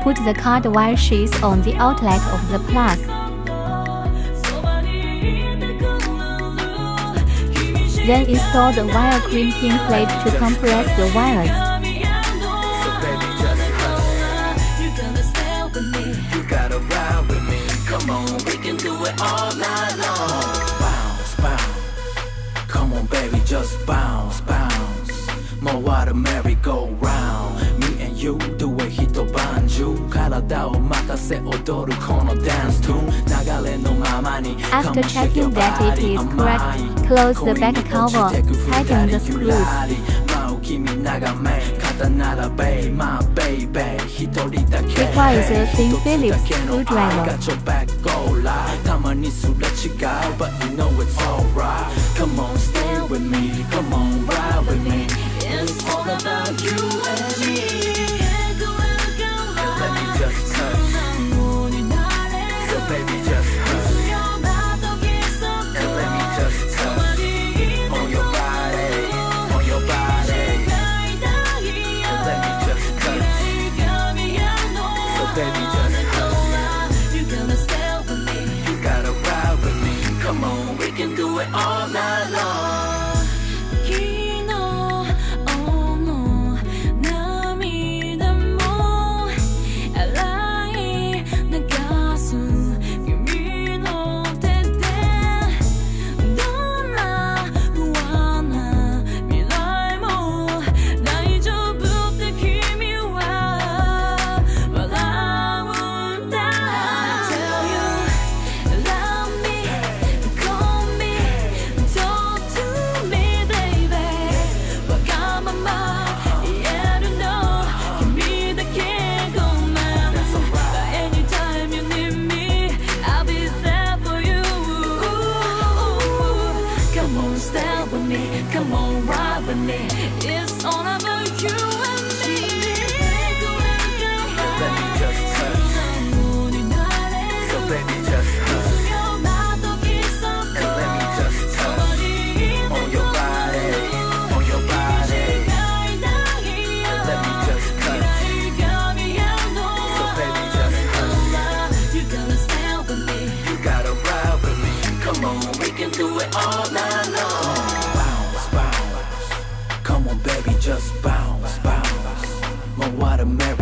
Put the card wire sheath on the outlet of the plug. Then install the wire crimping plate to compress the wires. Come on, we can do it all night long. Bounce, bounce. Come on, baby, just bounce, bounce. More water merry-go-round. Me and you do it, hito banju. 가라다 오마카세 오도루 코너 dance tune. 나갈래 너 마마니. After checking that it is correct, close the back cover, tighten the screws. Requires a thin Phillips screwdriver. But you know it's alright. Come on, stay with me. Come on, ride with me. It's all about you and me. Let me just touch. So baby, just hush. And let me just touch on your body, on your body. And let me just touch. So baby, just hush. You gotta ride with me. Come on, we can do it all night long. Come on, ride with me. It's all about you and me. Let me just touch. So baby, just hush. And let me just touch on your body, on your body. And let me just touch. So baby, just hush. You gotta ride with me. Come on, we can do it all night long. Come on, baby, just bounce, bounce. More water,